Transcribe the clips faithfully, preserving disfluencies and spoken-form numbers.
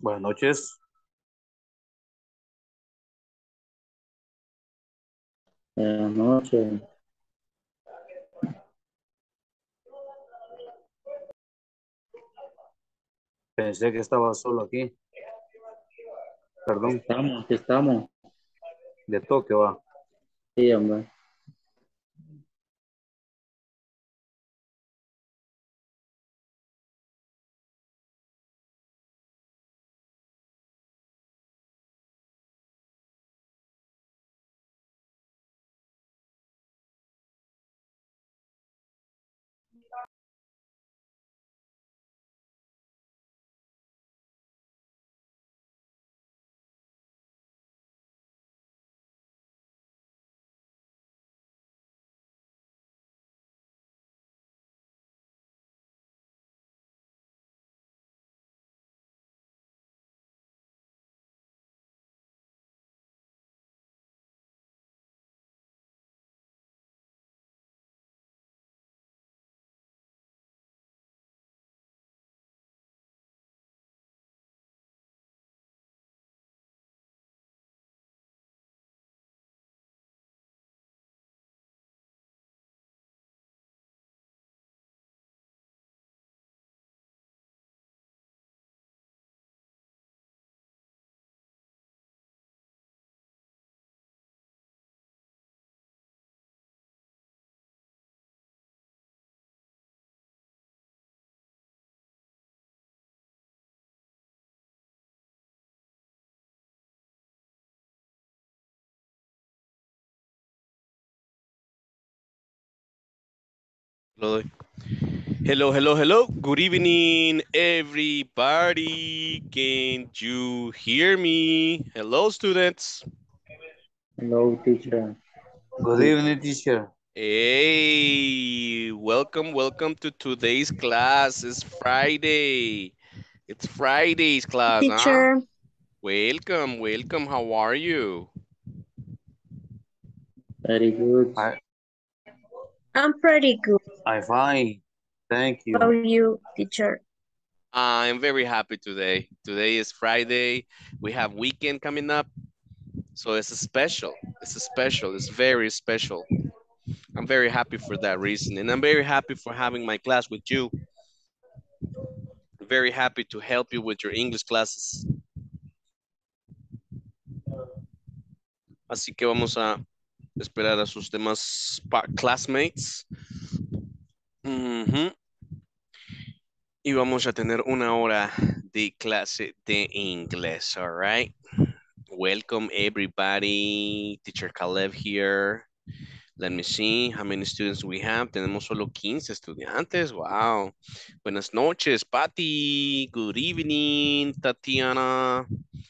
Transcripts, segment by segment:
Buenas noches. Buenas noches. Pensé que estaba solo aquí. Perdón, Estamos, aquí estamos. de toque va. Sí, hombre. Lo doy. Hello, hello, hello. Good evening, everybody. Can you hear me? Hello, students. Hello, teacher. Good evening, teacher. Hey, welcome, welcome to today's class. It's Friday. It's Friday's class, huh? Teacher, Welcome, welcome. How are you? Very good. I, I'm pretty good. I'm fine. Thank How are you. you, teacher? I'm very happy today. Today is Friday. We have weekend coming up. So it's a special. It's a special. It's very special. I'm very happy for that reason. And I'm very happy for having my class with you. Very happy to help you with your English classes. Así que vamos a esperar a sus demás classmates. Uh-huh. Y vamos a tener una hora de clase de inglés, all right? Welcome everybody. Teacher Caleb here. Let me see how many students we have. Tenemos solo quince estudiantes. Wow. Buenas noches, Patty. Good evening, Tatiana.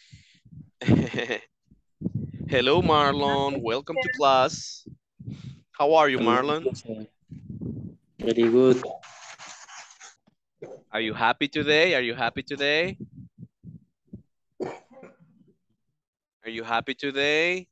Hello, Marlon. Welcome to class. How are you, Hello, Marlon? teacher. Very good. Are you happy today? Are you happy today? Are you happy today?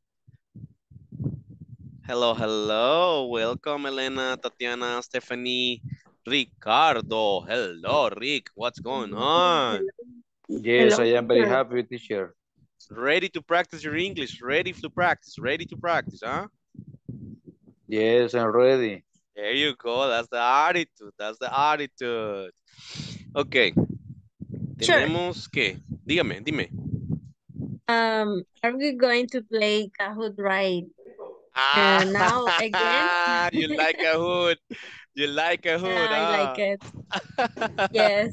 Hello, hello. Welcome, Elena, Tatiana, Stephanie, Ricardo. Hello, Rick. What's going on? Yes, Hello, I am very teacher. happy, teacher. Ready to practice your English. Ready to practice. Ready to practice, huh? Yes, I'm ready. There you go. That's the attitude. That's the attitude. Ok. Sure. Tenemos que... Dígame, dime. Um, are we going to play Kahoot right? Ah, Uh, now again? you like a hood. You like a hood, I like ah. it. Yes.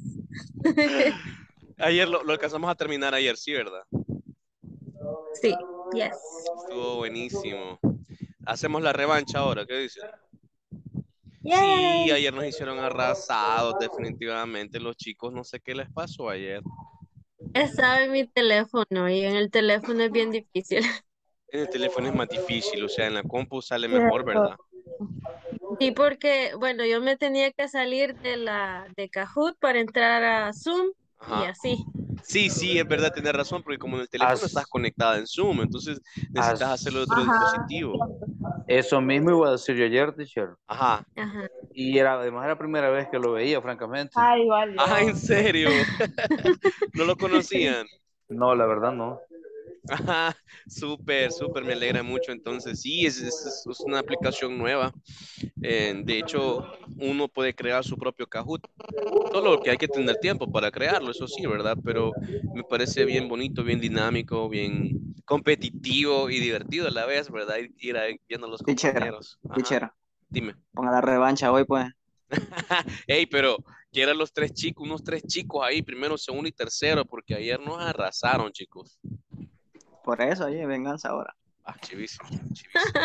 Ayer lo, lo alcanzamos a terminar ayer, sí, ¿verdad? Sí, yes. Estuvo buenísimo. Hacemos la revancha ahora, ¿qué dicen? Sí, Yay. ayer nos hicieron arrasados, definitivamente. Los chicos, no sé qué les pasó ayer. Estaba en mi teléfono y en el teléfono es bien difícil. En el teléfono es más difícil, o sea, en la compu sale mejor, Cierto. ¿verdad? Sí, porque, bueno, yo me tenía que salir de la de Kahoot para entrar a Zoom y Ajá. así. Sí, sí, es verdad, tenés razón, porque como en el teléfono estás As, conectada en Zoom, entonces necesitas hacerlo de as, otro Ajá. dispositivo. eso mismo iba a decir yo ayer, teacher. Ajá. Ajá. Y era, además era la primera vez que lo veía, francamente. Ah, igual yo. Ah, ¿en serio? ¿No lo conocían? No, la verdad no. Ajá, súper, súper, me alegra mucho. Entonces, sí, es, es, es una aplicación nueva. Eh, de hecho, uno puede crear su propio Kahoot. Solo que hay que tener tiempo para crearlo, eso sí, ¿verdad? Pero me parece bien bonito, bien dinámico, bien competitivo y divertido a la vez, ¿verdad? Ir, ir ahí viendo a los Teacher, compañeros. Ajá, teacher, dime. ponga la revancha hoy, pues. Ey, pero quiero los tres chicos, unos tres chicos ahí, primero, segundo y tercero, porque ayer nos arrasaron, chicos. Por eso, oye, venganza ahora. Ah, chivísimo, chivísimo.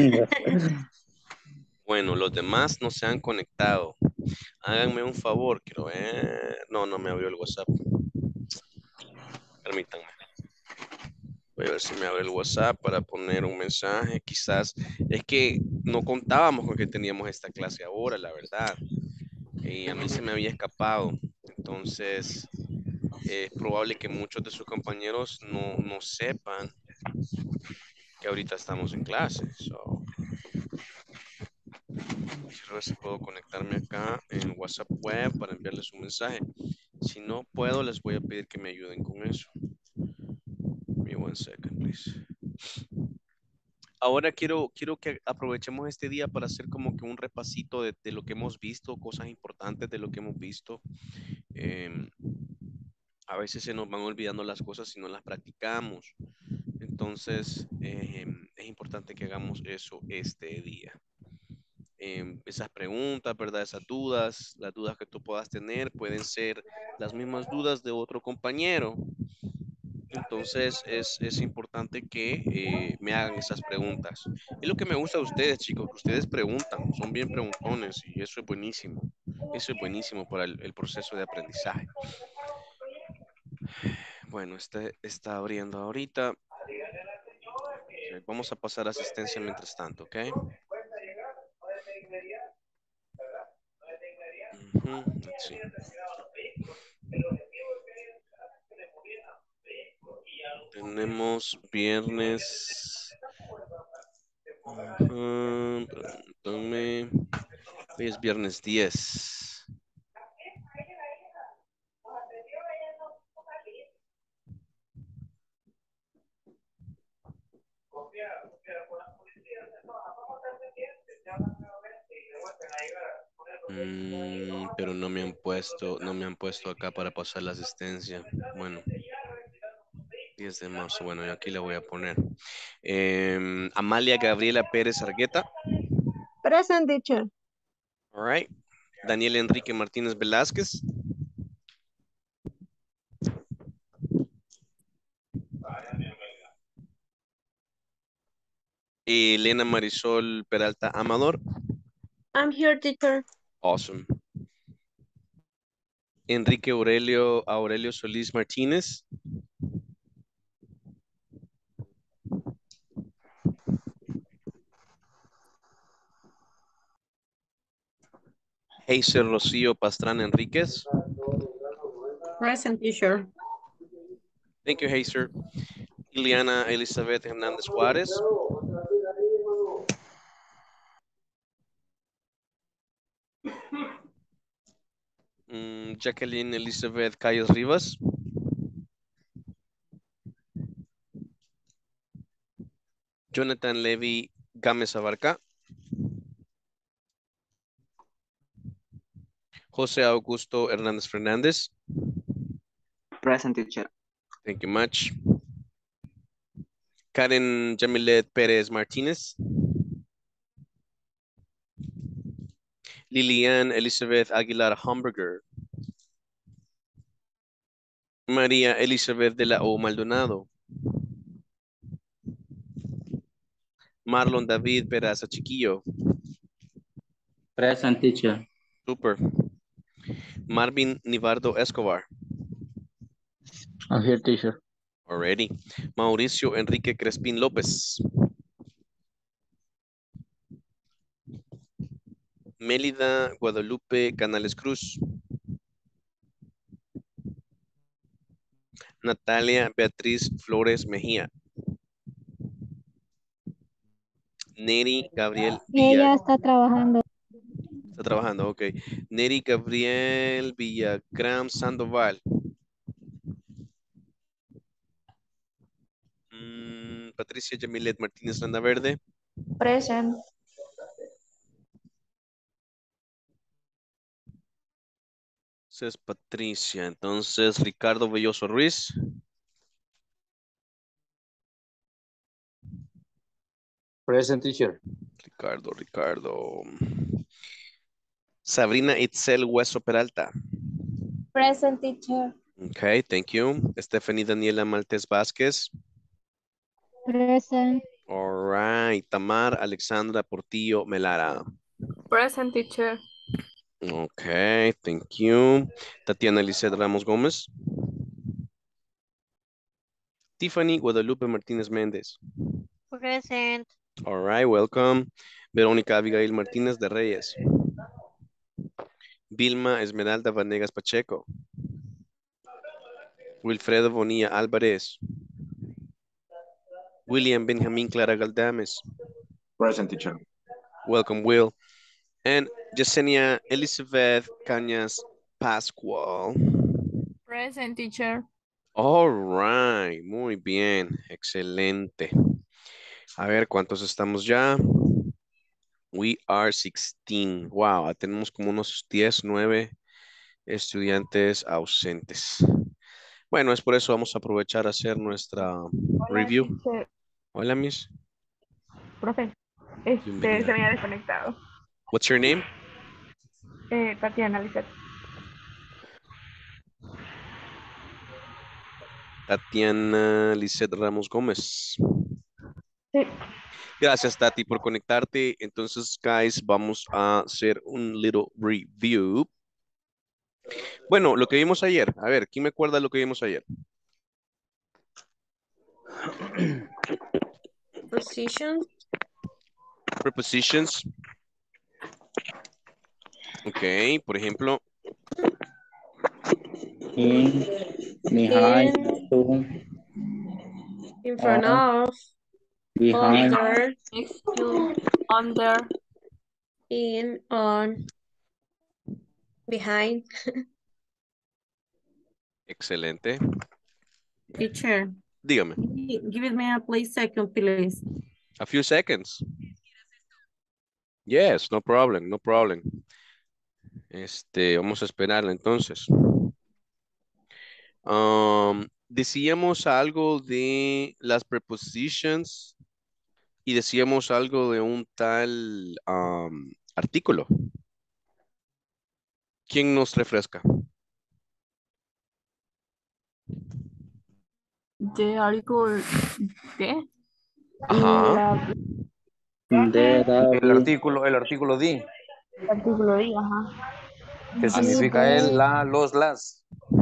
Bueno, los demás no se han conectado. Háganme un favor, quiero ver. No, no me abrió el WhatsApp. Permítanme. Voy a ver si me abre el WhatsApp para poner un mensaje. Quizás es que no contábamos con que teníamos esta clase ahora, la verdad. Y a mí se me había escapado. Entonces, es probable que muchos de sus compañeros no, no sepan que ahorita estamos en clase. So, quiero ver si puedo conectarme acá en WhatsApp web para enviarles un mensaje. Si no puedo, les voy a pedir que me ayuden con eso. Give me one second, please. Ahora quiero, quiero que aprovechemos este día para hacer como que un repasito de, de lo que hemos visto, cosas importantes de lo que hemos visto. Eh, a veces se nos van olvidando las cosas si no las practicamos. Entonces, eh, es importante que hagamos eso este día. Eh, esas preguntas, ¿verdad? Esas dudas, las dudas que tú puedas tener pueden ser las mismas dudas de otro compañero. Entonces es, es importante que eh, me hagan esas preguntas. Es lo que me gusta de ustedes, chicos, que ustedes preguntan, son bien preguntones y eso es buenísimo. Eso es buenísimo para el, el proceso de aprendizaje. Bueno, este está abriendo ahorita. Okay, vamos a pasar asistencia mientras tanto, ¿ok? Uh-huh, let's see. Tenemos viernes. Uh-huh, permítame. Hoy es viernes diez. Mm, pero no me han puesto, no me han puesto acá para pasar la asistencia. Bueno, diez de marzo. Bueno, yo aquí la voy a poner. Eh, Amalia Gabriela Pérez Argueta. Present, teacher. All right. Daniel Enrique Martínez Velázquez. Elena Marisol Peralta Amador. I'm here, teacher. Awesome. Enrique Aurelio Aurelio Solís Martínez. Heiser Rocío Pastrana Enríquez. Present, teacher. Thank you, Heiser. Ileana Elizabeth Hernández Juárez. Mm, Jacqueline Elizabeth Calles Rivas. Jonathan Levy Gámez Abarca. José Augusto Hernández Fernández. Present, teacher. Thank you much. Karen Jamilet Pérez Martínez. Lilian Elizabeth Aguilar Hamburger. María Elizabeth de la O Maldonado. Marlon David Peraza Chiquillo. Present, teacher. Super. Marvin Nivardo Escobar. I'm here, teacher. Already. Mauricio Enrique Crespín López. Mélida Guadalupe Canales Cruz. Natalia Beatriz Flores Mejía. Neri Gabriel Ella Villa. está trabajando. Está trabajando, ok. Neri Gabriel Villagrán Sandoval. Mm, Patricia Yamilet Martínez Landaverde. Present. Esa es Patricia. Entonces, Ricardo Belloso Ruiz. Present teacher. Ricardo, Ricardo. Sabrina Itzel Hueso Peralta. Present teacher. Ok, thank you. Stephanie Daniela Maltés Vázquez. Present. All right. Tamar Alexandra Portillo Melara. Present teacher. Ok, thank you. Tatiana Lisset Ramos Gómez. Tiffany Guadalupe Martínez Méndez. Present. All right, welcome. Verónica Abigail Martínez de Reyes. Vilma Esmeralda Vanegas Pacheco. Wilfredo Bonilla Álvarez. William Benjamín Clara Galdames. Present teacher. Welcome, Will. And Yesenia Elizabeth Cañas Pascual. Present teacher. All right, muy bien, excelente. A ver, ¿cuántos estamos ya? We are sixteen. Wow, tenemos como unos diez, nueve estudiantes ausentes. Bueno, es por eso vamos a aprovechar a hacer nuestra review. Teacher. Hola, Miss. Profe, este, Bienvenida. se me ha desconectado. What's your name? Eh, Tatiana Lisset. Tatiana Lisset Ramos Gómez. Sí. Gracias, Tati, por conectarte. Entonces, guys, vamos a hacer un little review. Bueno, lo que vimos ayer. A ver, ¿quién me acuerda lo que vimos ayer? Position. Prepositions. Ok, por ejemplo. In, behind, In. to, In front on, of. behind, Under. Next to, under. In. On. Behind. Excelente. Teacher, Dígame. gi- give me a please second, please. A few seconds. Yes, no problem, no problem. Este, vamos a esperarla entonces. Um, decíamos algo de las prepositions y decíamos algo de un tal um, artículo. ¿Quién nos refresca? The article de. Ajá. de, El artículo, el artículo D, El artículo de, ajá. que significa el, la, los, las.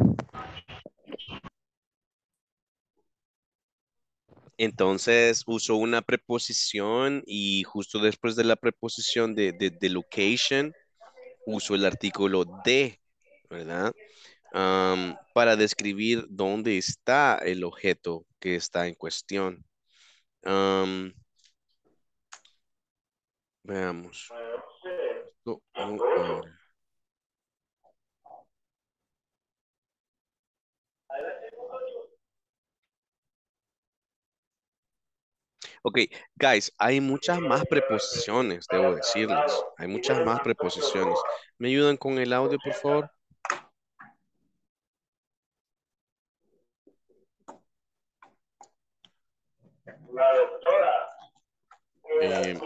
Entonces uso una preposición y justo después de la preposición de, de, de location uso el artículo de, ¿verdad? Um, para describir dónde está el objeto que está en cuestión. Um, veamos. Esto, oh, ahora. Ok, guys, hay muchas más preposiciones, debo decirles. Hay muchas más preposiciones. ¿Me ayudan con el audio, por favor? Eh,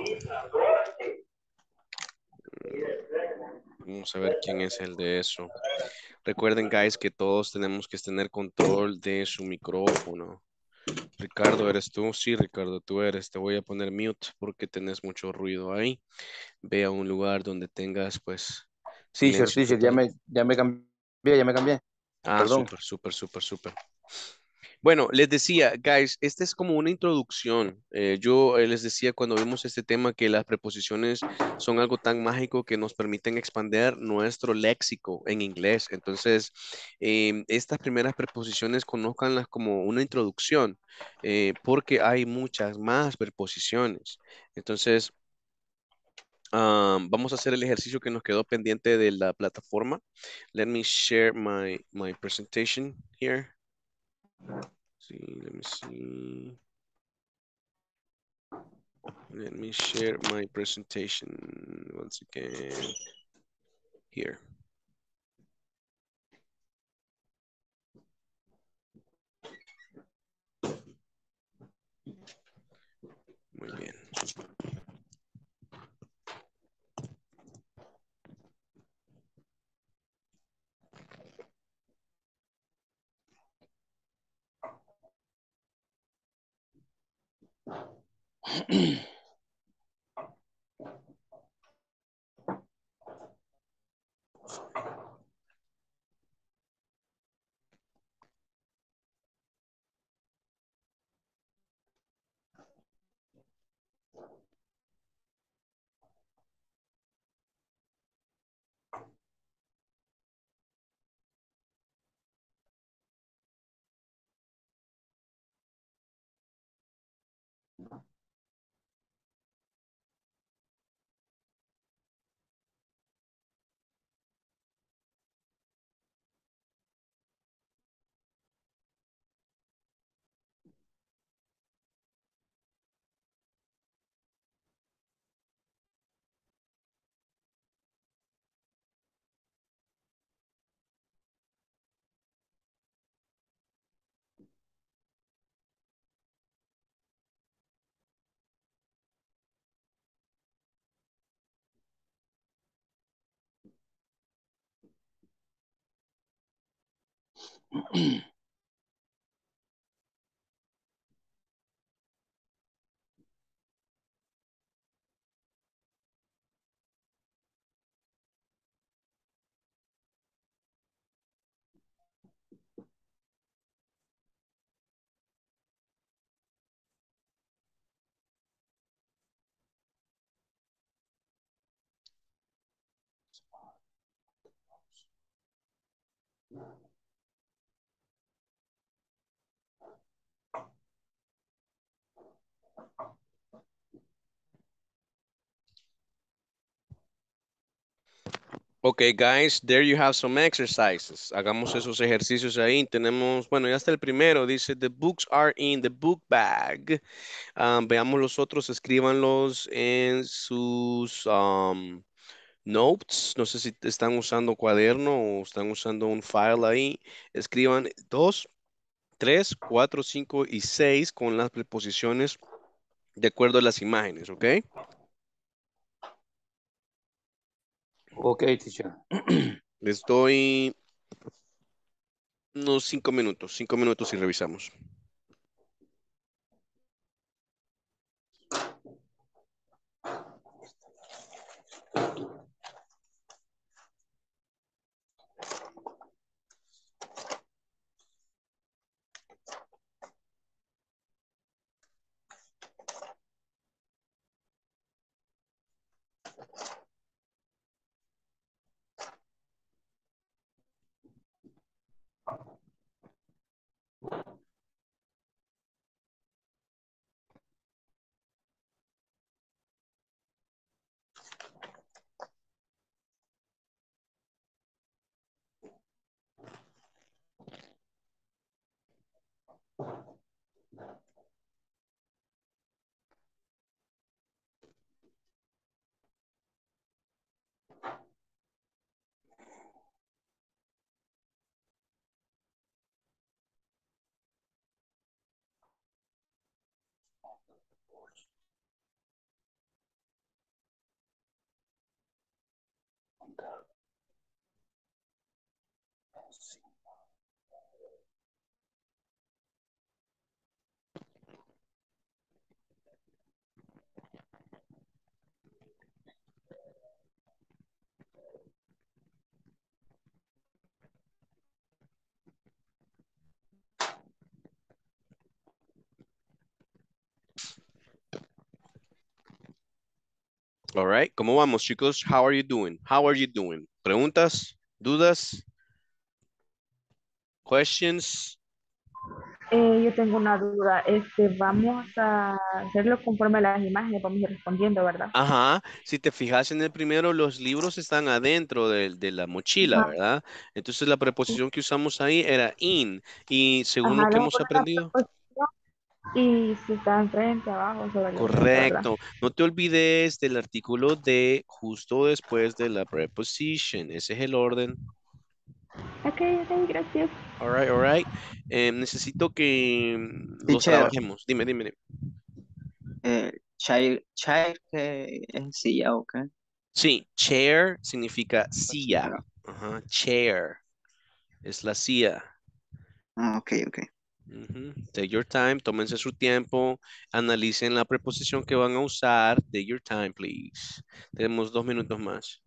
vamos a ver quién es el de eso. Recuerden, guys, que todos tenemos que tener control de su micrófono. Ricardo, ¿eres tú? Sí, Ricardo, tú eres. Te voy a poner mute porque tenés mucho ruido ahí. Ve a un lugar donde tengas, pues, Teacher, silencio teacher, ya total. me, ya me cambié, ya me cambié. Ah, Perdón. súper, súper, súper, súper. Bueno, les decía, guys, esta es como una introducción. Eh, yo eh, les decía cuando vimos este tema que las preposiciones son algo tan mágico que nos permiten expandir nuestro léxico en inglés. Entonces, eh, estas primeras preposiciones conózcanlas como una introducción, eh, porque hay muchas más preposiciones. Entonces, Um, vamos a hacer el ejercicio que nos quedó pendiente de la plataforma. Let me share my, my presentation here. See, let me see. Let me share my presentation once again here. Muy bien. Okay, guys, there you have some exercises. Hagamos esos ejercicios ahí. Tenemos, bueno, ya está el primero. Dice, the books are in the book bag. Um, veamos los otros, escríbanlos en sus um, notes. No sé si están usando cuaderno o están usando un file ahí. Escriban dos, tres, cuatro, cinco y seis con las preposiciones de acuerdo a las imágenes, ¿ok? Ok, teacher. Les doy unos cinco minutos, cinco minutos y revisamos. All right, ¿cómo vamos, chicos? How are you doing? How are you doing? ¿Preguntas? ¿Dudas? ¿Questions? Eh, yo tengo una duda. Este, vamos a hacerlo conforme a las imágenes, vamos a ir respondiendo, ¿verdad? Ajá, si te fijas en el primero, los libros están adentro de, de la mochila, Ajá, ¿verdad? Entonces la preposición que usamos ahí era in. Y según lo ajá, que le voy a hemos poner la aprendido, preposición y si está enfrente, abajo, sobre la frente, ¿verdad? correcto. No te olvides del artículo de justo después de la preposition. Ese es el orden. Ok, ok, gracias. All right, all right. Eh, necesito que mm, los Teacher, trabajemos. Dime, dime, dime. eh, chair, chair, que es silla o qué? Sí, chair significa O silla. silla. Ajá, chair es la silla. Ah, ok, ok. Ujú. Take your time, tómense su tiempo, analicen la preposición que van a usar. Take your time, please. Tenemos dos minutos más.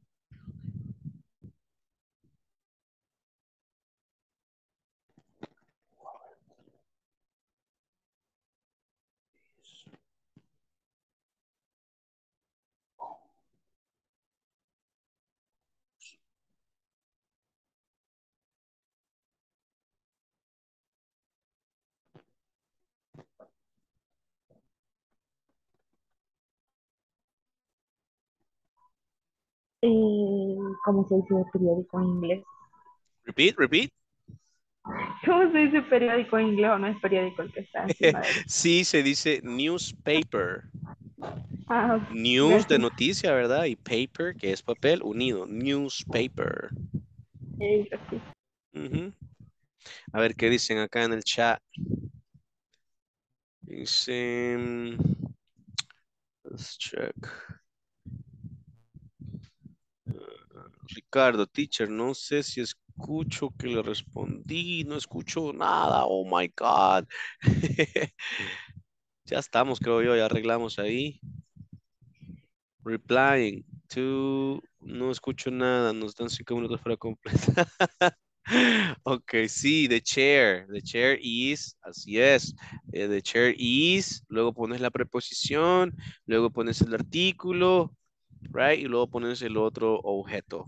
Eh, ¿cómo se dice periódico en inglés? Repeat, repeat. ¿Cómo se dice periódico en inglés o no es periódico el que está encima de él? Sí, se dice newspaper. Ah, ok, News de gracias. noticia, ¿verdad? Y paper, que es papel unido. Newspaper. Eh, gracias. Ujú. A ver qué dicen acá en el chat. Dicen, let's check. Ricardo, teacher, no sé si escucho que le respondí, no escucho nada, oh my God. Ya estamos, creo yo, ya arreglamos ahí. Replying to, no escucho nada, nos dan cinco minutos para completar. Ok, sí, the chair, the chair is, así es, eh, the chair is, luego pones la preposición, luego pones el artículo, right, y luego pones el otro objeto.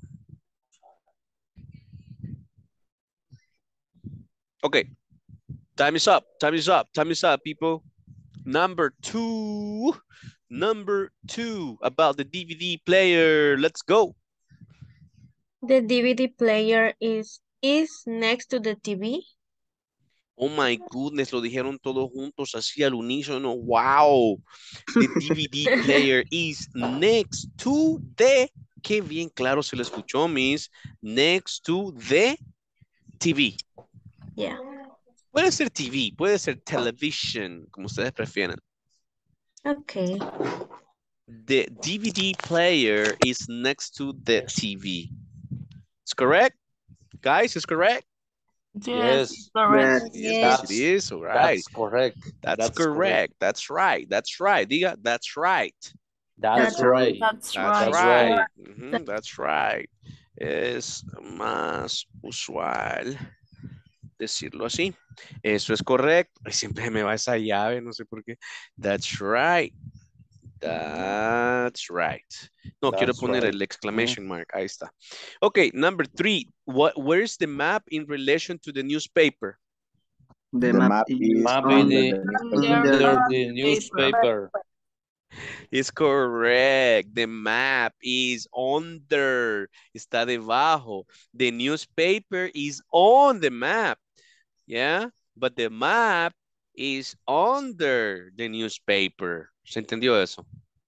Ok, time is up, time is up, time is up, people. Number two, number two, about the D V D player, let's go. The D V D player is is next to the T V. Oh my goodness, lo dijeron todos juntos así al unísono. Wow. The D V D player is next to the, qué bien claro se le escuchó, Miss. Next to the T V. Yeah. Puede ser T V, puede ser television, como ustedes prefieren. Okay. The D V D player is next to the T V. It's correct? Guys, it's correct? Yes, Yes, correct. Yes. Yes, that's, it is. All right. that's correct. That's, That's correct. correct. That's right. That's right. Diga, that's right. That's That's right. That's That's right. That's right. right. Ujú, that's right. Es más usual decirlo así. Eso es correcto. Ay, siempre me va esa llave, no sé por qué. That's right. That's right. No, quiero That's poner right. el exclamation mark. Ahí está. Okay, number three. What, where's the map in relation to the newspaper? The, The map, map is is Map under in the the, newspaper. under the newspaper. It's correct. The map is under. Está debajo. The newspaper is on the map. Yeah, but the map is under the newspaper. ¿Se entendió eso?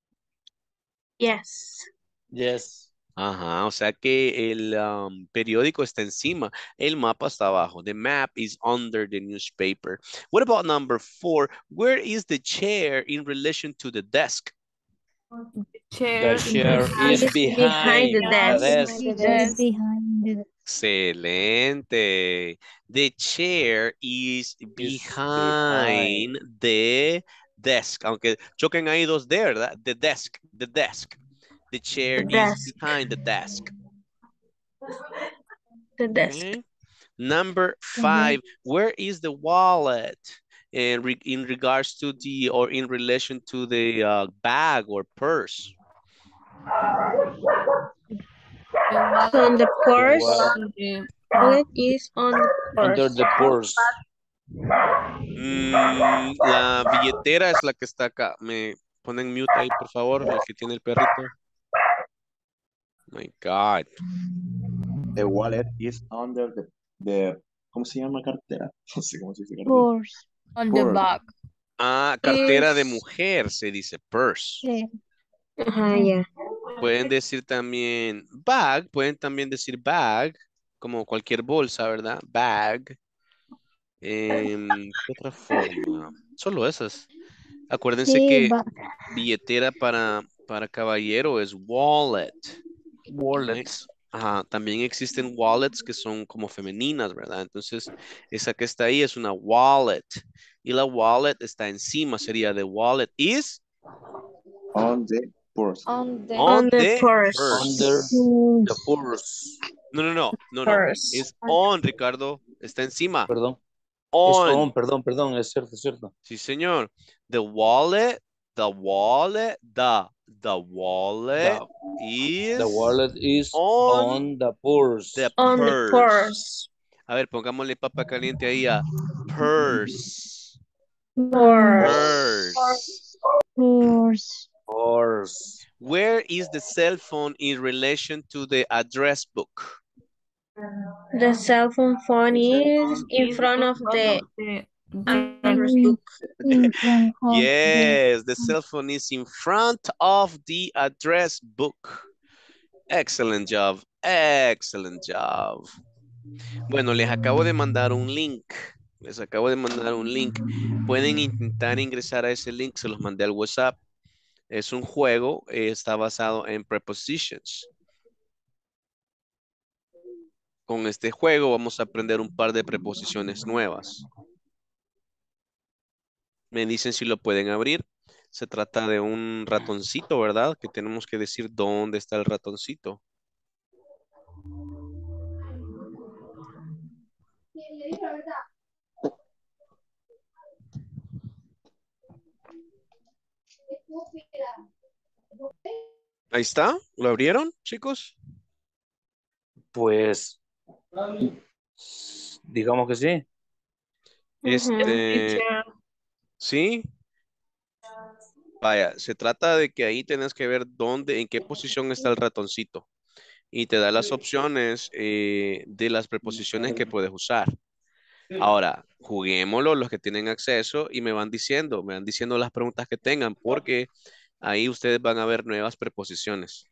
Yes. Yes. Ajá, o sea que el um, periódico está encima, el mapa está abajo. The map is under the newspaper. What about number four? Where is the chair in relation to the desk? Chair The chair is It's behind behind the the desk. desk. Behind. Excelente. The chair is Is behind the desk. Aunque choquen ahí dos D, ¿verdad? The desk, the desk. The chair The is desk. behind the desk. The desk. Okay. Number five, where is the wallet in, re in regards to the, or in relation to the uh, bag or purse? On the purse. Well, Wallet is on the under purse. the purse. Mm, la billetera es la que está acá. Me ponen mute ahí, por favor, el que tiene el perrito. My God. The wallet is under the, the ¿cómo se llama cartera? No sé cómo se dice cartera. Purse. On the Purse. back. Ah, cartera de Es- mujer se dice purse. Sí. Ajá, ya. Pueden decir también bag, pueden también decir bag, como cualquier bolsa, ¿verdad? Bag. Em, ¿qué otra forma? Solo esas. Acuérdense Sí, que back. billetera para, para caballero es wallet. Wallets. Ajá, también existen wallets que son como femeninas, ¿verdad? Entonces, esa que está ahí es una wallet. Y la wallet está encima, sería the wallet is On the purse. On the on On the the purse. Under purse. the purse. No, no, no, no, no. Purse. Es on, Ricardo. Está encima. Perdón. Es On. on, perdón, perdón, es cierto, es cierto. Sí, señor. The wallet, the wallet, the, the wallet The, is the wallet is on on the purse. the On the purse. purse. A ver, pongámosle papa caliente ahí a purse. Purse. Purse. purse. Purse. Where is the cell phone in relation to the address book? The cell phone phone is in front of the address book. In front of the- Yes, the cell phone is in front of the address book. Excellent job. Excellent job. Bueno, les acabo de mandar un link. Les acabo de mandar un link. Pueden intentar ingresar a ese link. Se los mandé al WhatsApp. Es un juego. eh, está basado en prepositions. Con este juego vamos a aprender un par de preposiciones nuevas. Me dicen si lo pueden abrir. Se trata de un ratoncito, ¿verdad? Que tenemos que decir dónde está el ratoncito. Ahí está. ¿Lo abrieron, chicos? Pues, digamos que sí. Este, sí. Vaya, se trata de que ahí tienes que ver dónde, en qué posición está el ratoncito. Y te da las opciones eh, de las preposiciones que puedes usar. Ahora, juguémoslo los que tienen acceso y me van diciendo, me van diciendo las preguntas que tengan, porque ahí ustedes van a ver nuevas preposiciones.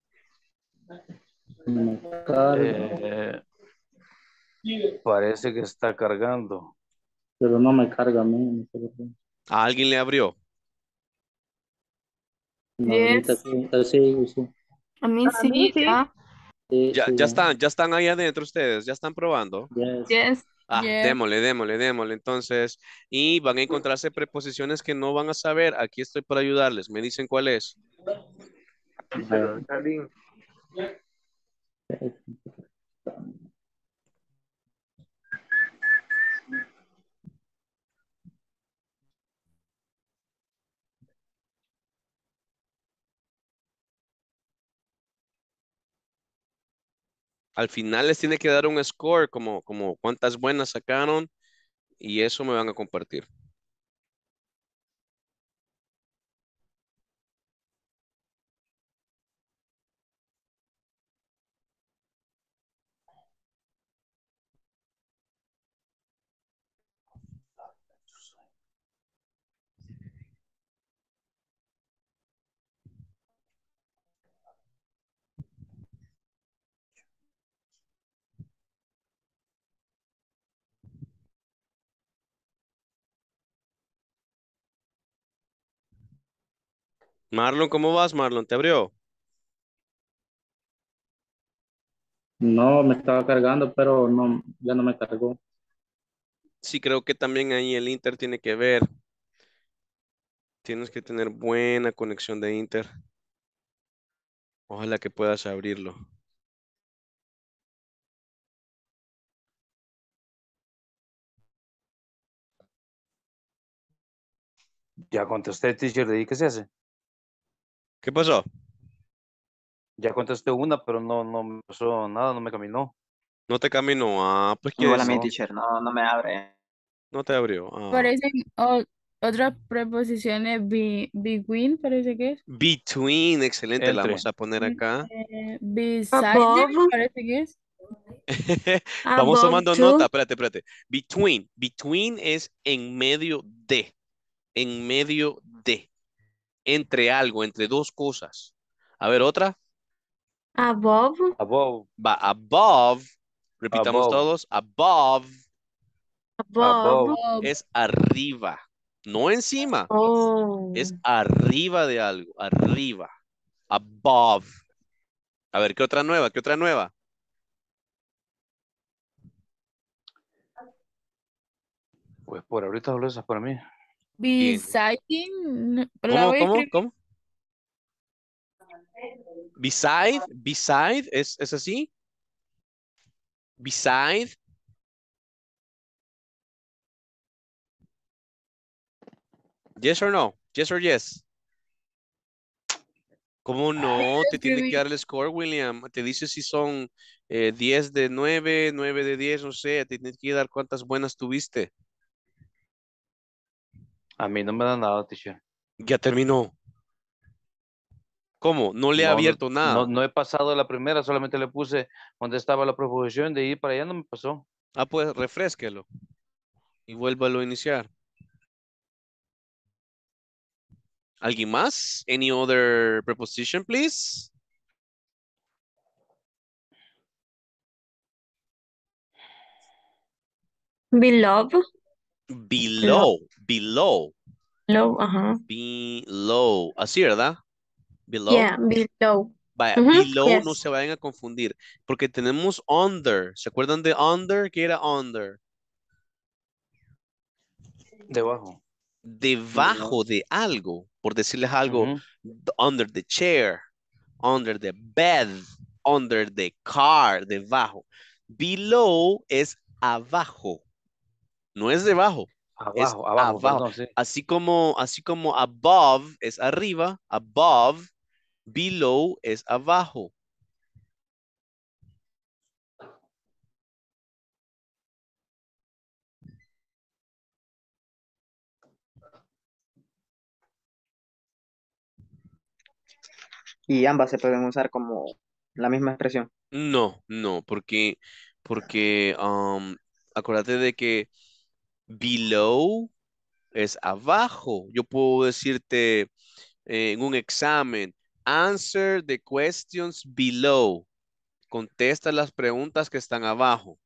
Me carga, Eh, parece que está cargando. pero no me carga a mí. No sé por qué. ¿A alguien le abrió? No, ahorita Yes. sí, eh, sí, sí, A mí A mí sí, sí. ya. sí, Ya, sí, ya ya. están, ya están ahí adentro ustedes, ya están probando. Yes. Yes. Ah, Yes. démosle, démosle, démosle. Entonces, y van a encontrarse preposiciones que no van a saber. Aquí estoy para ayudarles. Me dicen cuál es. Vaya. Al final les tiene que dar un score, como, como cuántas buenas sacaron, y eso me van a compartir. Marlon, ¿cómo vas, Marlon? ¿Te abrió? No, me estaba cargando, pero no, ya no me cargó. Sí, creo que también ahí el Inter tiene que ver. Tienes que tener buena conexión de Inter. Ojalá que puedas abrirlo. Ya contesté, teacher, de ahí qué se hace. ¿Qué pasó? Ya contesté una, pero no, no me pasó nada, no me caminó. No te camino. Ah, pues Igual a quédese. mi No. teacher, no, no me abre. No te abrió. Ah. Parecen o- otras preposiciones, be, between, parece que es. Between, excelente, la Entre. vamos a poner acá. Eh, beside, Above, parece que es. Vamos above tomando nota, two, espérate, espérate. Between, between es en medio de, en medio de, entre algo, entre dos cosas. A ver, otra. above, Above. Va above, repitamos Above. todos, above above. Above. Oh, es arriba, no encima, Oh, es arriba de algo, arriba, above. A ver, ¿qué otra nueva? ¿Qué otra nueva? Pues por ahorita solo esas para mí. Bien. beside, no, la ¿Cómo, voy a cómo, escribir. cómo? Beside, beside, ¿es, es así? Beside, yes or no? Yes or yes? ¿Cómo no? Te tiene que Escribí. dar el score, William. Te dice si son eh, diez de nueve, nueve de diez, no sé. Te tiene que dar cuántas buenas tuviste. A mí no me da nada, teacher. Ya terminó. ¿Cómo? No le ha No, no, abierto no, nada. no he pasado la primera, solamente le puse donde estaba la proposición de ir para allá, no me pasó. Ah, pues refresquelo y vuélvalo a iniciar. ¿Alguien más? Any other preposition, please? below, below, Below, below, below, ajá. below. Así, ¿verdad? Below. Yeah, below. Vaya, Mhm, below no yes. se vayan a confundir, porque tenemos under. ¿Se acuerdan de under? ¿Qué era under? Debajo. Debajo de algo, por decirles algo, Ujú. under the chair, under the bed, under the car, debajo. Below es abajo, no es debajo, es Abajo, abajo, abajo. perdón, sí. Así como, así como above es arriba, above, below es abajo. Y ambas se pueden usar como la misma expresión. No, no, porque, porque, um, acuérdate de que below es abajo. Yo puedo decirte eh, en un examen, answer the questions below. Contesta las preguntas que están abajo.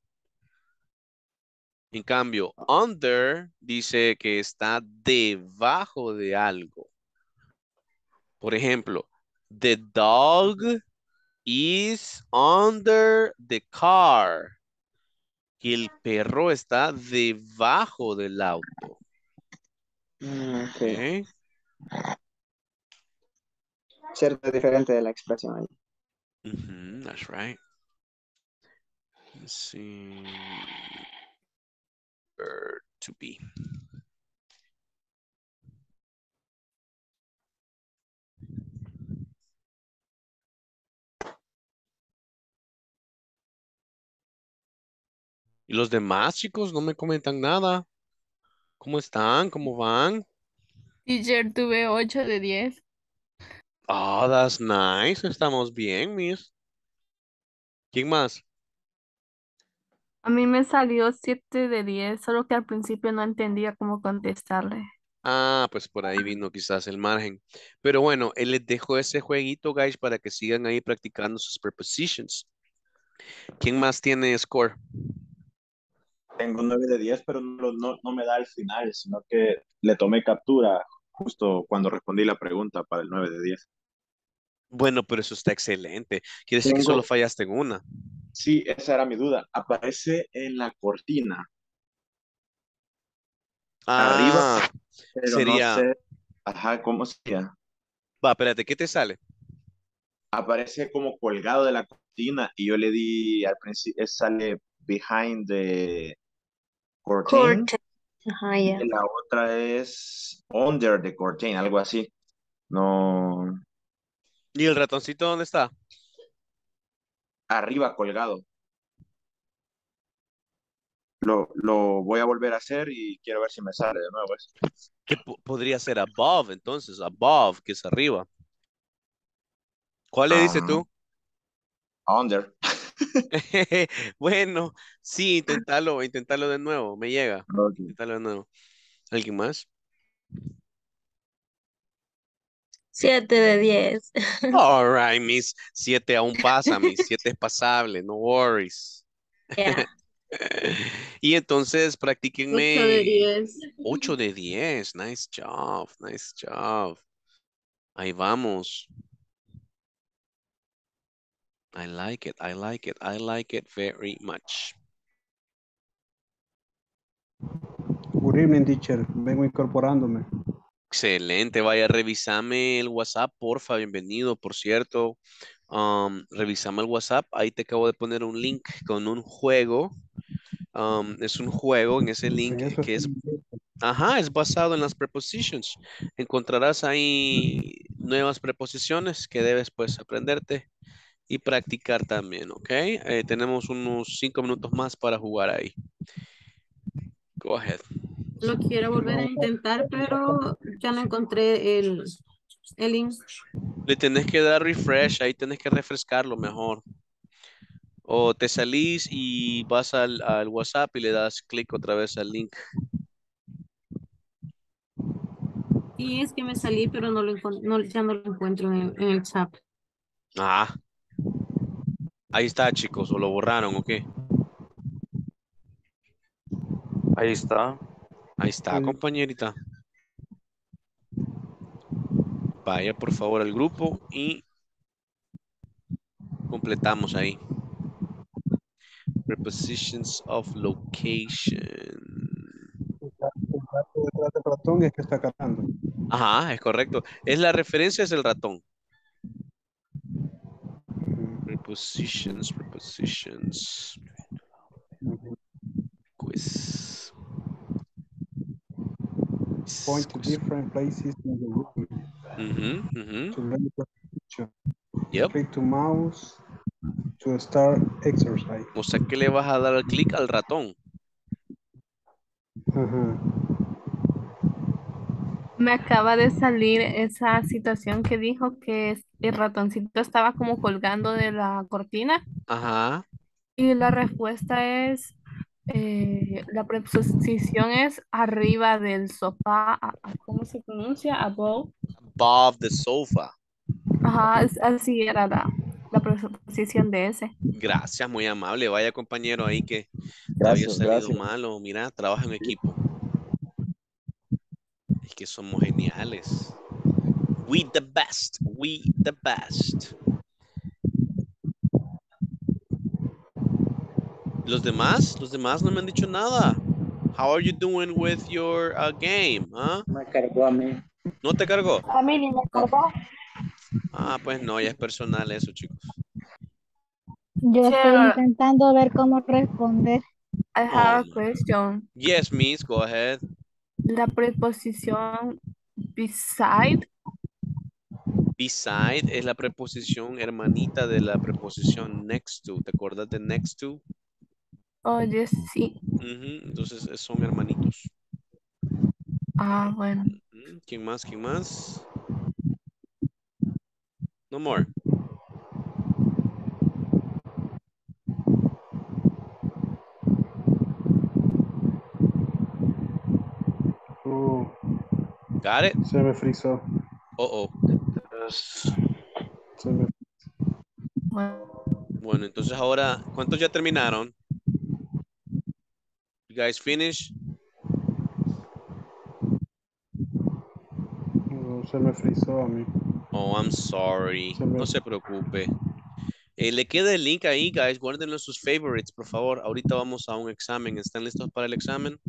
En cambio, under dice que está debajo de algo. Por ejemplo, the dog is under the car. Que el perro está debajo del auto. Mm, ok. ¿Ok? Cierto, es diferente de la expresión ahí. Ujú, that's right. Let's see. Verb to be. ¿Y los demás chicos no me comentan nada? ¿Cómo están? ¿Cómo van? Teacher, tuve ocho de diez. Oh, that's nice. Estamos bien, Miss. ¿Quién más? A mí me salió siete de diez, solo que al principio no entendía cómo contestarle. Ah, pues por ahí vino quizás el margen. Pero bueno, él les dejo ese jueguito, guys, para que sigan ahí practicando sus prepositions. ¿Quién más tiene score? Tengo nueve de diez, pero no, lo- no, no me da el final, sino que le tomé captura justo cuando respondí la pregunta para el nueve de diez. Bueno, pero eso está excelente. Quiere decir que solo Tengo, fallaste en una. sí, esa era mi duda. Aparece en la cortina, arriba, Ah, pero no sería. sé, ajá, ¿cómo sería? Va, espérate, ¿qué te sale? Aparece como colgado de la cortina y yo le di al principio, sale behind the curtain Curtain. Ajá, y ya. la otra es under the curtain, algo así. No, ¿Y el ratoncito dónde está? arriba colgado. Lo, lo voy a volver a hacer y quiero ver si me sale de nuevo eso. ¿Qué po- podría ser above entonces? Above, que es arriba. ¿Cuál le dice Um, tú? under. Bueno, sí, inténtalo, inténtalo de nuevo, me llega. Ok. Inténtalo de nuevo. ¿Alguien más? Siete de diez. All right, Miss. Siete aún pasa, Miss. Siete es pasable, no worries. Yeah. Y entonces Ocho de practíquenme diez. ocho de diez. Nice job, nice job. Ahí vamos. I like it, I like it, I like it very much. Good evening, teacher. Vengo incorporándome. Excelente, vaya, revísame el WhatsApp, porfa, bienvenido, por cierto. Um, revísame el WhatsApp, ahí te acabo de poner un link con un juego. Um, es un juego en ese link En eso que es, estoy. ajá, es basado en las prepositions. Encontrarás ahí nuevas preposiciones que debes pues aprenderte y practicar también, ¿ok? Eh, tenemos unos cinco minutos más para jugar ahí. Go ahead. Lo quiero volver a intentar, pero ya no encontré el, el link. Le tenés que dar refresh, ahí tenés que refrescarlo mejor. O te salís y vas al, al WhatsApp y le das clic otra vez al link. Y es que me salí, pero no lo encon- no, ya no lo encuentro en el, en el chat. Ah, ahí está, chicos, o lo borraron, ¿o qué? Ahí está. Ahí está, Sí. compañerita. Vaya por favor al grupo y completamos ahí. Prepositions of location. El gato detrás del ratón es que está cantando. Ajá, es correcto. Es la referencia, es el ratón. Prepositions, prepositions. Quiz. Point to Quiz. different places in the room. Ujú, ujú. To learn the picture. Yep. Click to mouse to start exercise. O sea que le vas a dar clic al ratón. Ajá. Me acaba de salir esa situación que dijo que es- el ratoncito estaba como colgando de la cortina Ajá. y la respuesta es, eh, la preposición es arriba del sofá. a- a- ¿Cómo se pronuncia? Above. Above the sofa. Ajá, es- así era la, la preposición de ese. Gracias, muy amable. Vaya compañero ahí que te había Gracias, salido gracias. malo. Mira, trabaja en equipo. Es que somos geniales. We the best. We the best. Los demás, los demás no me han dicho nada. How are you doing with your uh, game? ¿Ah? Me cargó a mí. ¿No te cargó? A mí ni me acordó. Ah, pues no, ya es personal eso, chicos. Yo estoy Cheryl, intentando ver cómo responder. I Oh, have a question. yes, miss, go ahead. La preposición beside, Beside es la preposición hermanita de la preposición next to. ¿Te acuerdas de next to? oye, sí. Ujú, entonces eh, son hermanitos. Ah, bueno. Ujú, ¿quién más? ¿Quién más? No more. Oh, Got it? se me frizó. Oh, oh. Entonces, Se me... Bueno, Bueno, entonces ahora, ¿cuántos ya terminaron? You guys finish? No, se me frizó a mí. Oh, I'm sorry. Se me- No se preocupe. Eh, le queda el link ahí, guys. Guárdenlo en sus favorites, por favor. Ahorita vamos a un examen. ¿Están listos para el examen?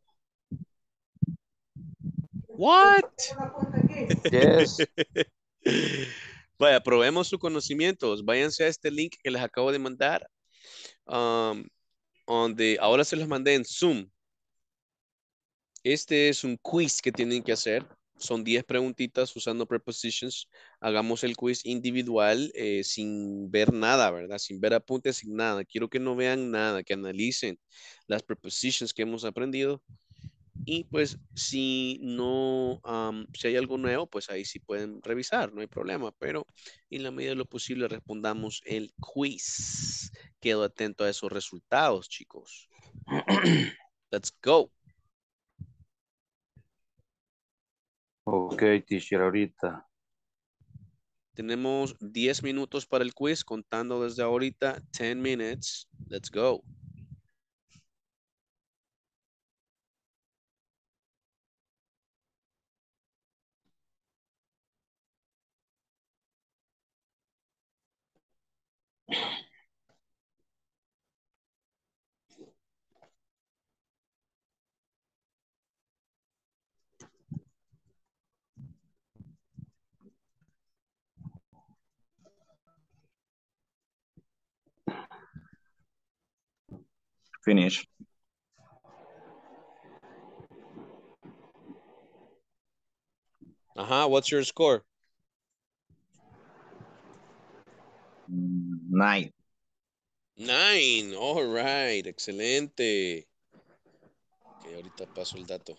What? yes. Vaya, probemos sus conocimientos. Váyanse a este link que les acabo de mandar. Um, donde ahora se los mandé en Zoom. Este es un quiz que tienen que hacer. Son diez preguntitas usando prepositions. Hagamos el quiz individual eh, sin ver nada, ¿verdad? Sin ver apuntes, sin nada. Quiero que no vean nada, que analicen las prepositions que hemos aprendido. Y pues si no, am, si hay algo nuevo, pues ahí sí pueden revisar, no hay problema. Pero en la medida de lo posible respondamos el quiz. Quedo atento a esos resultados, chicos. Let's go. Ok, teacher, ahorita. Tenemos diez minutos para el quiz, contando desde ahorita, ten minutes. Let's go. Finish. Ajá, what's your score? Nine. Nine, all right, excelente. Ok, ahorita paso el dato.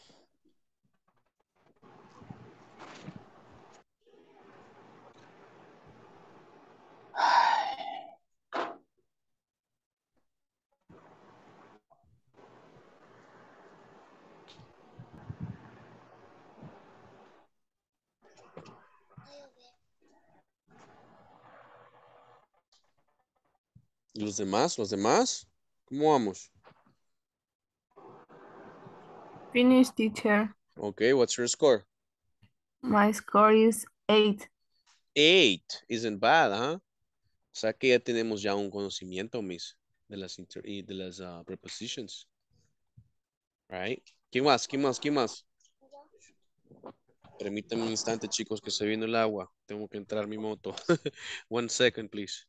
¿Y los demás? ¿Los demás? ¿Cómo vamos? Finish, teacher. Ok, what's your score? My score is eight. Eight, isn't bad, ¿ah? O sea que ya tenemos ya un conocimiento, Miss, de las, inter- y de las ah, prepositions. Right? ¿Quién más? ¿Quién más? ¿Quién más? Permítanme un instante, chicos, que se viene el agua. Tengo que entrar mi moto. One second, please.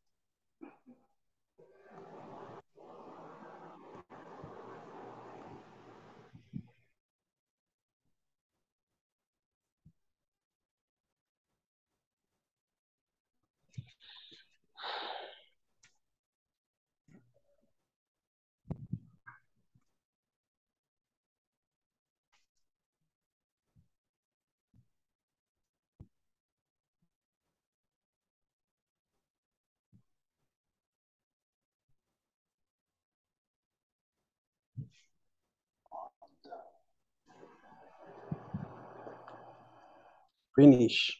Finish.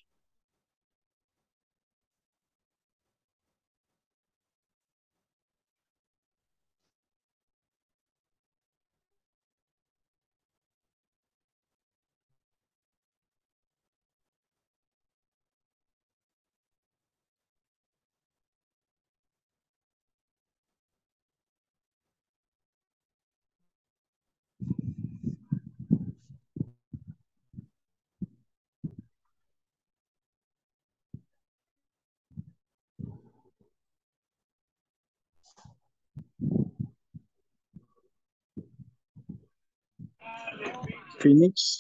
Finish.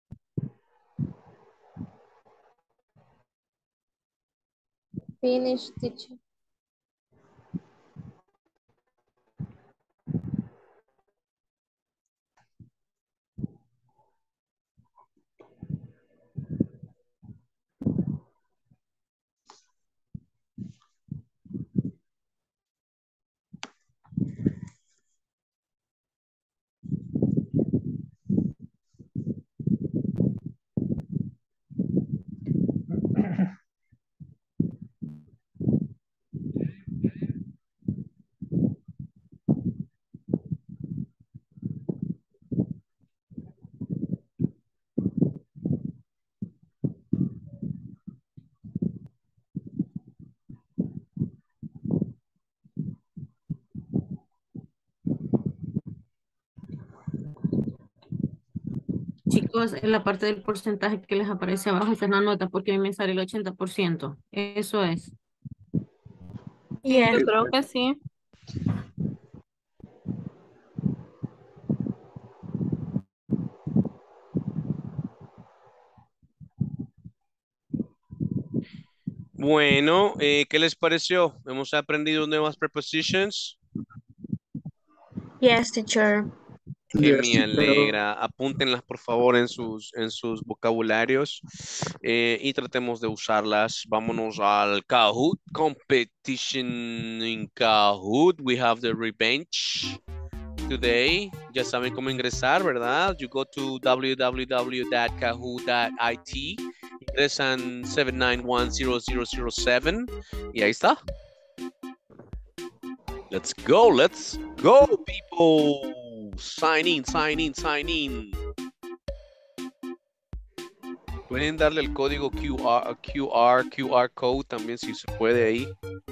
Finish, teacher. Chicos, en la parte del porcentaje que les aparece abajo está la nota porque a mí me sale el ochenta por ciento. Eso es. Sí, yo Yes. creo que sí. Bueno, eh, ¿qué les pareció? Hemos aprendido nuevas prepositions. Yes, teacher. Que Yes, me teacher. alegra. Apúntenlas por favor en sus, en sus vocabularios eh, y tratemos de usarlas. Vámonos al Kahoot competition. In Kahoot we have the revenge today. Ya saben cómo ingresar, ¿verdad? You go to w w w dot kahoot dot i t, ingresan seven nine one zero zero zero seven y ahí está. Let's go, let's go, people. Sign in, sign in, sign in. Pueden darle el código Q R, Q R, Q R code también si se puede ahí.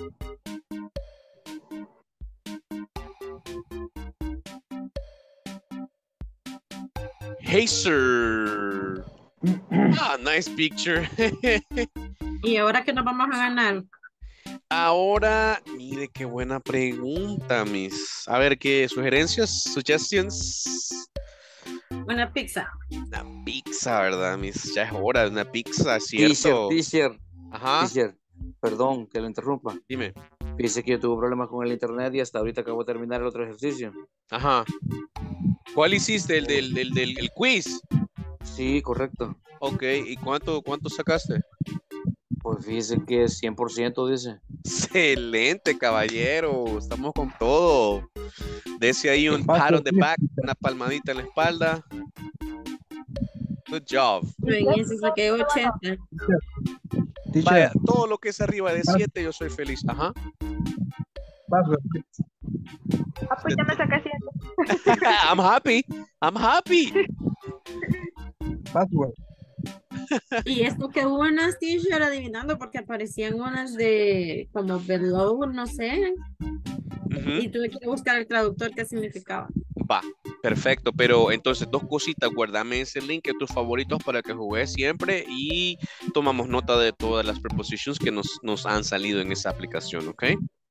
Hey, sir. Ah, nice picture. ¿Y ahora qué nos vamos a ganar? Ahora, mire qué buena pregunta, mis. A ver, ¿qué sugerencias? Suggestions. Una pizza. Una pizza, ¿verdad, mis? Ya es hora de una pizza, Teacher, ¿cierto? teacher, Ajá, teacher, perdón que lo interrumpa. dime. Fíjese que yo tuve problemas con el internet y hasta ahorita acabo de terminar el otro ejercicio. Ajá. ¿Cuál hiciste? ¿El del, del, del el quiz? Sí, correcto. Ok, ¿y cuánto, cuánto sacaste? Pues fíjese que es cien por ciento, dice. Excelente, caballero. Estamos con todo. Dese ahí un paso, pat on the sí. back, una palmadita en la espalda. Good job. En ese saqué ochenta. Teacher, Vaya, todo lo que es arriba de siete, yo soy feliz. Ajá. password. Ah, pues ya me saqué siete. I'm happy. I'm happy. Password. Y esto que hubo unas teacher adivinando porque aparecían unas de como below, no sé. Ujú. Y tuve que buscar el traductor qué significaba. Va, perfecto, pero entonces dos cositas, guárdame ese link en tus favoritos para que juegues siempre y tomamos nota de todas las prepositions que nos, nos han salido en esa aplicación, ¿ok?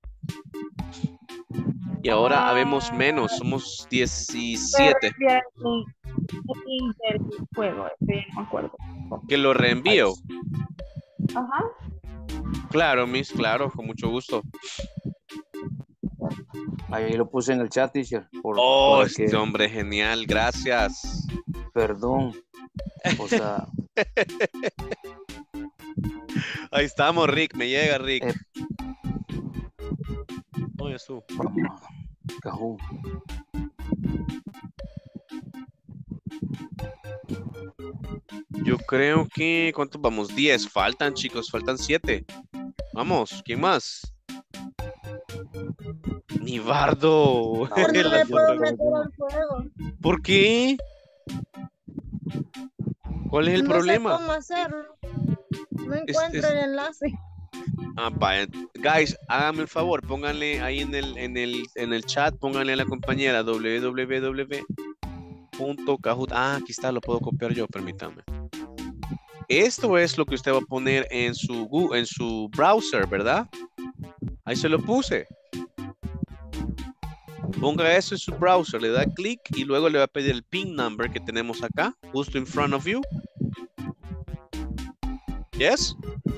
Y ahora habemos menos, somos diecisiete. Bien, link del juego, este, no me acuerdo. Que lo reenvío. Ajá. Claro, Miss, claro, con mucho gusto. Ahí lo puse en el chat, teacher. Por, Oh, para este que- hombre genial, gracias. Perdón. O sea, Ahí estamos, Rick, me llega, Rick. Eh. Oye, tú. vamos. Cajú. Yo creo que, ¿cuántos vamos? diez, faltan chicos, faltan siete. Vamos, ¿quién más? Nibardo. Pero no La me puedo foto. meter al juego. ¿Por qué? ¿Cuál es el No problema? sé cómo hacerlo. No Es- encuentro es- el enlace. Ah, vaya. Guys, háganme el favor, pónganle ahí en el, en el, en el chat, pónganle a la compañera w w w punto kahoot. Ah, aquí está, lo puedo copiar yo, permítame. Esto es lo que usted va a poner en su, gu- en su browser, ¿verdad? Ahí se lo puse. Ponga eso en su browser, le da clic y luego le va a pedir el pin number que tenemos acá, justo in front of you. Yes?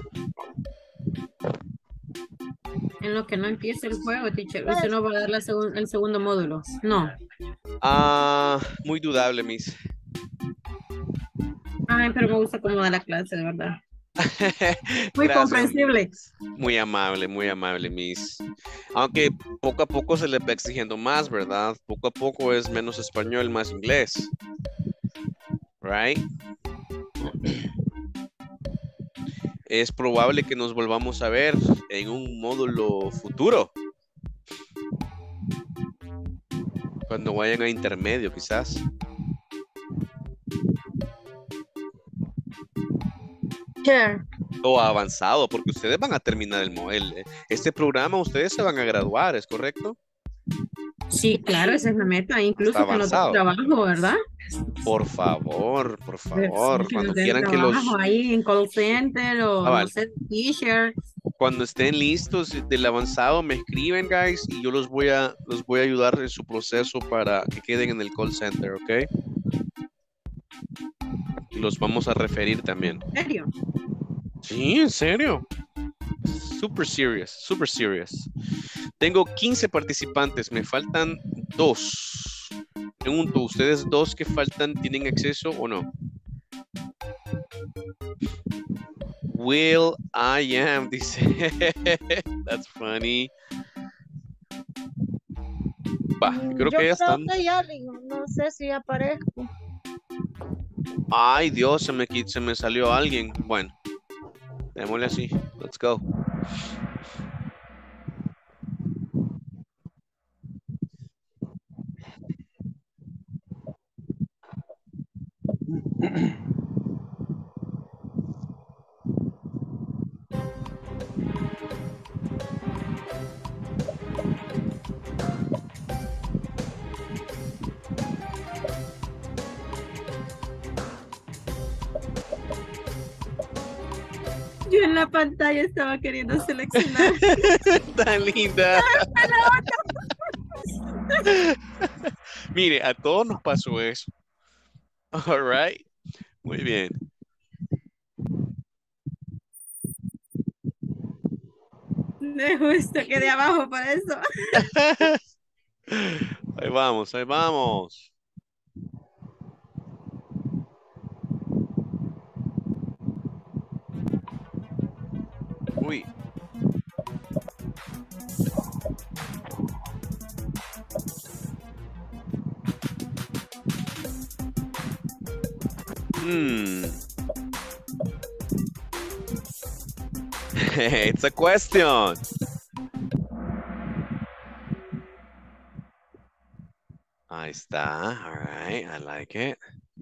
En lo que no empiece el juego, teacher. Usted no va a dar la segun- el segundo módulo. No. Ah, muy dudable, Miss. Ay, pero me gusta cómo da la clase, de verdad. Muy Gracias, comprensible. Miss. Muy amable, muy amable, Miss. Aunque poco a poco se le va exigiendo más, ¿verdad? Poco a poco es menos español, más inglés. Right? Es probable que nos volvamos a ver en un módulo futuro. Cuando vayan a intermedio, quizás. Sure. O avanzado, porque ustedes van a terminar el, mo- el este programa, ustedes se van a graduar, ¿es correcto? Sí, claro, esa es la meta. Incluso Está con los avanzado. trabajo, ¿verdad? Por favor, por Sí, favor, que cuando nos den quieran que los, trabajo ahí en call center o Ah, no vale. sé, teacher. cuando estén listos del avanzado, me escriben, guys, y yo los voy a, los voy a ayudar en su proceso para que queden en el call center, ¿ok? Y los vamos a referir también. ¿En serio? Sí, en serio. Super serious, super serious. Tengo quince participantes, me faltan dos. Pregunto, ¿ustedes dos que faltan tienen acceso o no? Will I am, dice. That's funny. Va, creo Yo que ya creo están. que ya, digo, no sé si aparezco. Ay, Dios, se me, quit- se me salió alguien. Bueno, démosle así. Let's go. Yo en la pantalla estaba queriendo seleccionar. Tan linda. Mire, a todos nos pasó eso. All right. Muy bien. De justo que de abajo para eso. Ahí vamos, ahí vamos. Uy. Hmm. It's a question. Ahí está. All right. I like it.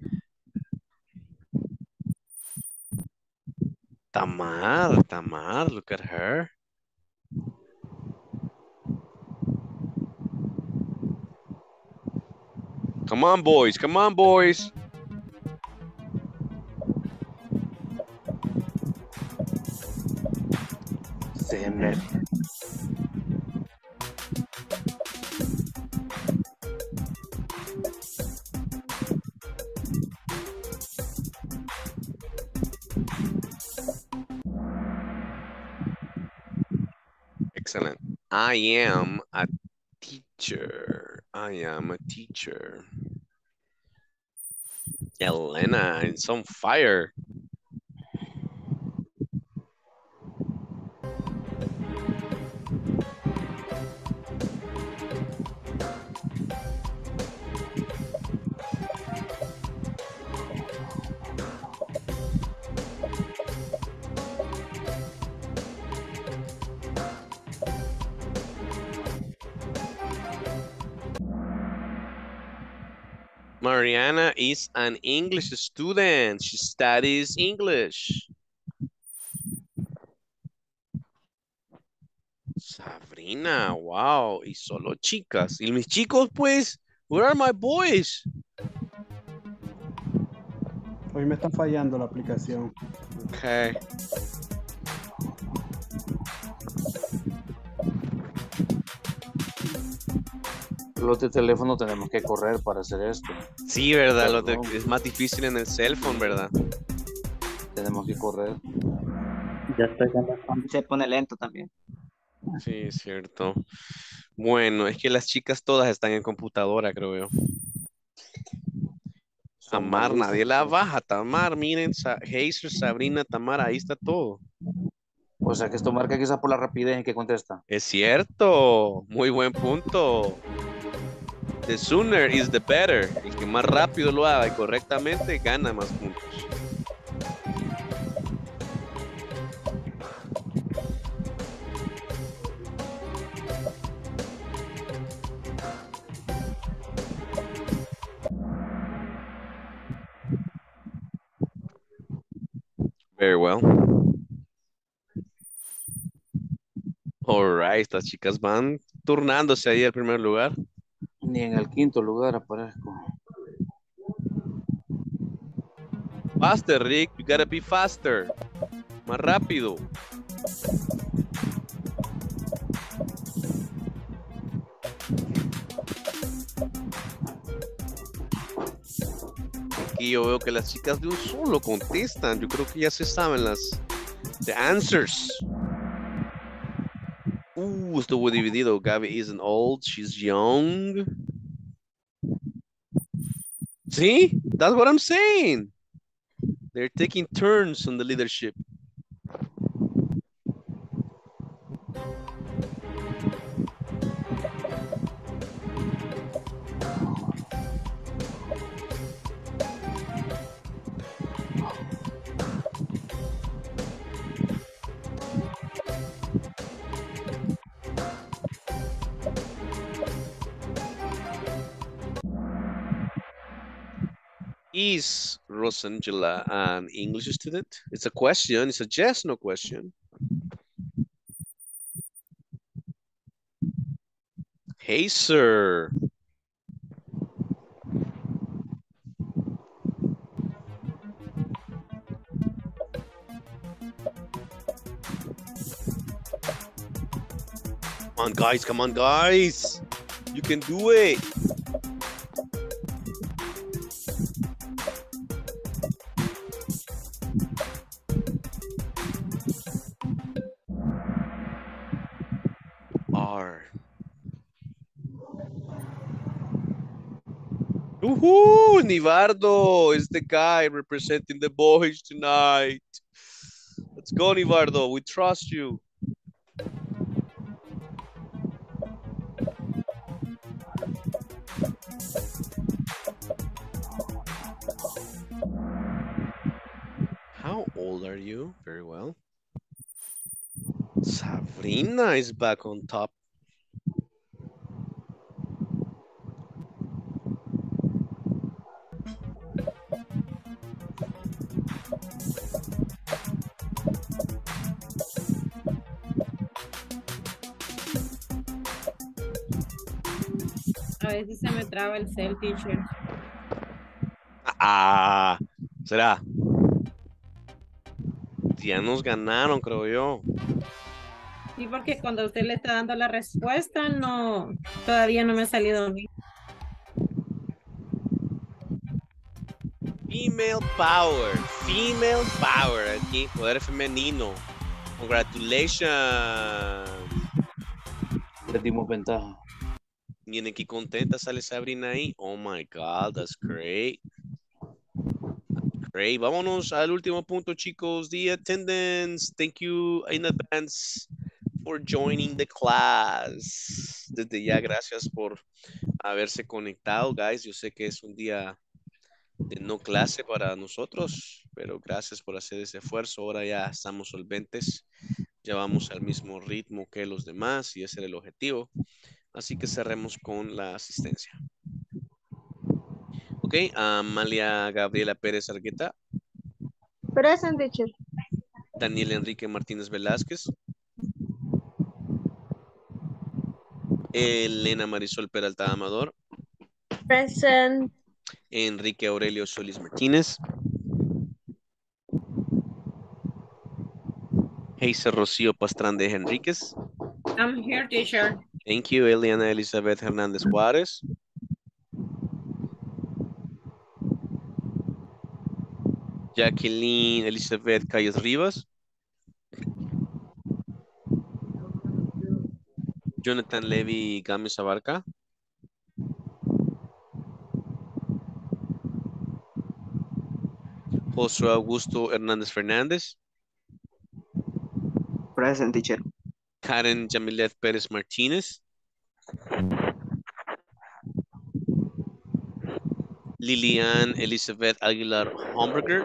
Tamar, Tamar, look at her. Come on, boys. Come on, boys. Se me... Excellent. I am a teacher. I am a teacher. Elena, it's on fire. Mariana is an English student. She studies English. Sabrina, wow. Y solo chicas. ¿Y mis chicos, pues? Where are my boys? Hoy me está fallando la aplicación. Okay. Los de teléfono tenemos que correr para hacer esto. Sí, ¿verdad? Lo de- Perdón. es más difícil en el cell phone, ¿verdad? Tenemos que correr. Ya estoy viendo cuando se pone lento también. Sí, es cierto. Bueno, es que las chicas todas están en computadora, creo yo. Son Tamar, nadie la malísimos. baja. Tamar, miren, Sa Heiser, Sabrina, Tamar, ahí está todo. O sea que esto marca quizás por la rapidez en que contesta. Es cierto. Muy buen punto. The sooner is the better. El que más rápido lo haga y correctamente gana más puntos. Very well. All right, estas chicas van turnándose ahí al primer lugar. Ni en el quinto lugar aparezco. Faster, Rick. You gotta be faster. Más rápido. Aquí yo veo que las chicas de un solo contestan. Yo creo que ya se saben las the answers. Uh, estuvo dividido. Gaby isn't old, she's young. See, that's what I'm saying. They're taking turns on the leadership. Is Rosangela an English student? It's a question. It's a yes, no question. Hey, sir. Come on, guys. Come on, guys. You can do it. R. Woohoo! Nivardo is the guy representing the boys tonight. Let's go, Nivardo. We trust you. How old are you? Very well. Sabrina is back on top. A veces se me traba el cel, teacher. Ah, será. Ya nos ganaron, creo yo. Sí, porque cuando usted le está dando la respuesta, no, todavía no me ha salido a mí. Female power, female power, aquí, poder femenino. Congratulations. Le dimos ventaja. Miren qué contenta sale Sabrina ahí. Oh my God, that's great. Great. Vámonos al último punto, chicos. The attendance. Thank you in advance for joining the class. Desde ya, gracias por haberse conectado, guys. Yo sé que es un día de no clase para nosotros, pero gracias por hacer ese esfuerzo. Ahora ya estamos solventes. Ya vamos al mismo ritmo que los demás y ese era el objetivo. Así que cerremos con la asistencia. Ok, Amalia Gabriela Pérez Argueta. Present, teacher. Daniel Enrique Martínez Velázquez. Elena Marisol Peralta Amador. Present. Enrique Aurelio Solís Martínez. Heiser Rocío Pastrán de Henríquez. I'm here, teacher. Thank you, Eliana Elizabeth Hernández Juárez. Jacqueline Elizabeth Calles Rivas. Jonathan Levy Gámez Abarca. Josué Augusto Hernández Fernández. Present, teacher. Karen Yamilet Pérez Martínez. Lilian Elizabeth Aguilar Homberger.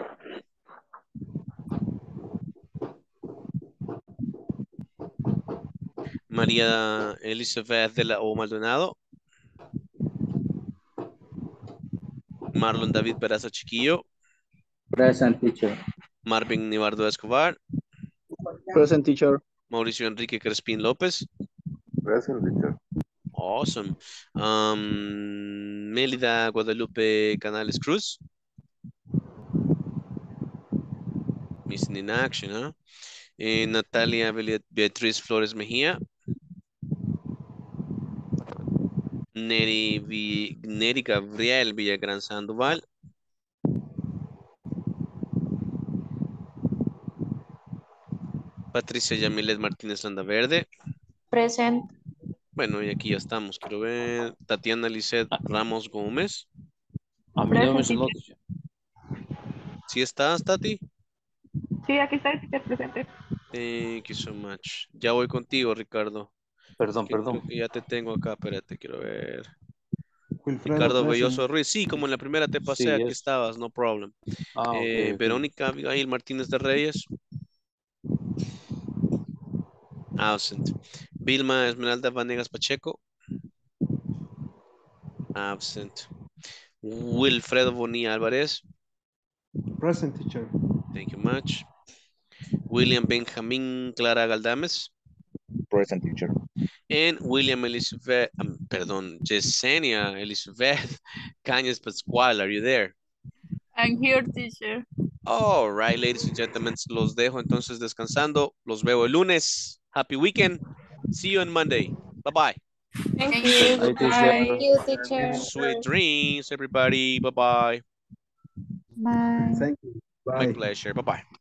María Elizabeth de la O Maldonado. Marlon David Peraza Chiquillo. Present, teacher. Marvin Nivardo Escobar. Present, teacher. Mauricio Enrique Crespín López. Present, teacher. Awesome. Um, Mélida Guadalupe Canales Cruz. Missing in action, huh? Eh, Natalia Beatriz Flores Mejía. Neri, Vi, Neri Gabriel Villagrán Sandoval. Patricia Yamilet Martínez Landaverde. Present. Bueno, y aquí ya estamos. Quiero ver. Tatiana Lisset Ramos Gómez. A mí no me Present, mencionó, teacher. teacher. ¿Sí estás, Tati? Sí, aquí está el teacher presente. Thank you so much. Ya voy contigo, Ricardo. Perdón, Que perdón. creo que ya te tengo acá. Espérate, quiero ver. Wilfredo Ricardo present. Belloso Ruiz. Sí, como en la primera te pasé, Sí, aquí es. estabas, no problem. Ah, ok, Eh, ok. Verónica Abigail Martínez de Reyes. Absent. Vilma Esmeralda Vanegas Pacheco. Absent. Wilfredo Bonilla Álvarez. Present, teacher. Thank you much. William Benjamín Clara Galdames. Present, teacher. And William Elizabeth, um, perdón, Yesenia Elizabeth Cañas Pascual. Are you there? I'm here, teacher. All right, ladies and gentlemen, los dejo entonces descansando. Los veo el lunes. Happy weekend. See you on Monday. Bye-bye. Thank Thank you. you. Bye, teacher. Bye. Thank you, teacher. Sweet dreams, everybody. Bye-bye. Bye. Thank you. My Bye. pleasure. Bye-bye.